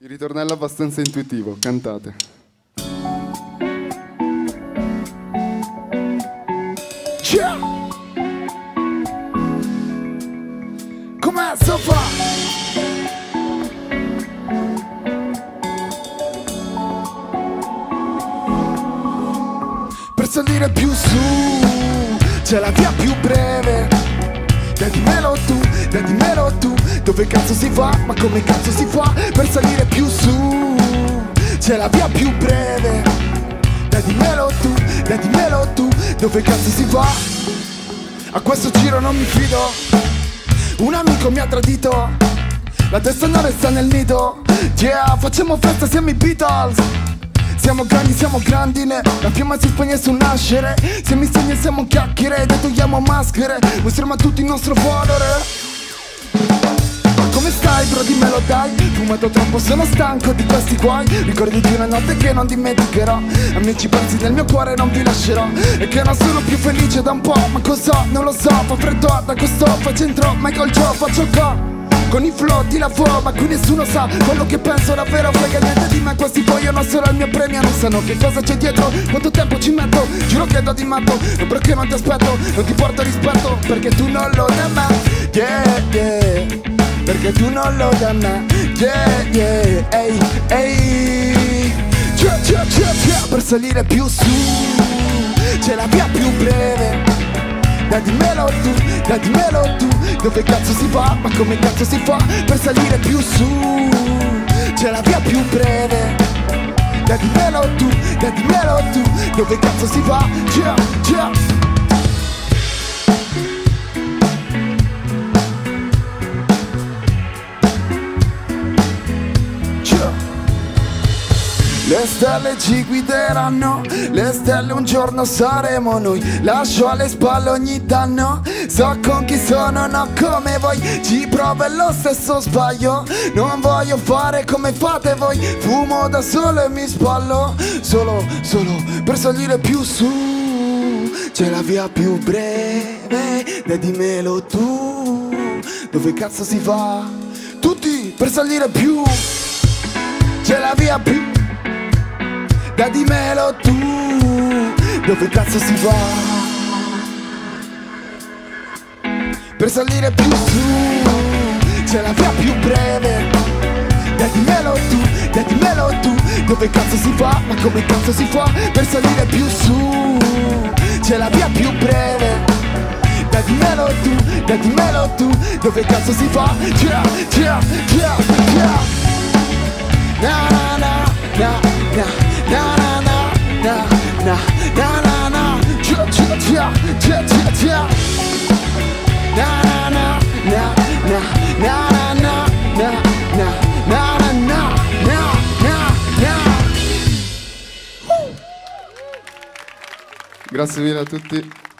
Il ritornello è abbastanza intuitivo, cantate. Yeah! Com'è so fa? Per salire più su c'è la via più breve. Dimmelo tu, dove cazzo si fa? Ma come cazzo si fa per salire più su? C'è la via più breve. Dimmelo tu, dove cazzo si fa? A questo giro non mi fido. Un amico mi ha tradito. La testa non resta nel nido. Yeah, facciamo festa, siamo i Beatles. Siamo grandi, la fiamma si spegne sul nascere. Siamo insieme, siamo chiacchiere, togliamo maschere. Mostriamo a tutti il nostro valore. Come stai bro, dimmelo dai. Fumato troppo, sono stanco di questi guai. Ricordi di una notte che non dimenticherò. Amici pezzi del mio cuore non vi lascerò. E che non sono più felice da un po'. Ma cosa? Non lo so, fa freddo ad agosto. Fa centro, Michael Joe, faccio qua con i flow di lavoro, ma qui nessuno sa quello che penso davvero. Frega niente di me, questi vogliono solo il mio premio. Non sanno che cosa c'è dietro, quanto tempo ci metto. Giuro che do di matto, e perché non ti aspetto. Non ti porto rispetto, perché tu non lo da me. Yeah, yeah, perché tu non lo da me. Yeah, yeah, ehi, ehi. Per salire più su c'è la via più breve. Dimmelo tu, dove cazzo si va? Ma come cazzo si fa per salire più su? C'è la via più breve. Dimmelo tu, dove cazzo si va? Yeah, yeah. Le stelle ci guideranno, le stelle un giorno saremo noi. Lascio alle spalle ogni danno, so con chi sono, no come voi. Ci provo e lo stesso sbaglio, non voglio fare come fate voi. Fumo da solo e mi spallo, solo per salire più su. C'è la via più breve, dimmelo tu, dove cazzo si va? Tutti per salire più. C'è la via più. Dimmelo tu, dove cazzo si va? Per salire più su, c'è la via più breve. Dimmelo tu, dove cazzo si va? Ma come cazzo si fa? Per salire più su, c'è la via più breve. Dimmelo tu, dove cazzo si fa? Yeah, yeah, yeah, yeah. Na na na na na. Na na na na na na na na. Chia chia chia chia chia chia. Na na na na na na na na na na na na na. Grazie mille a tutti.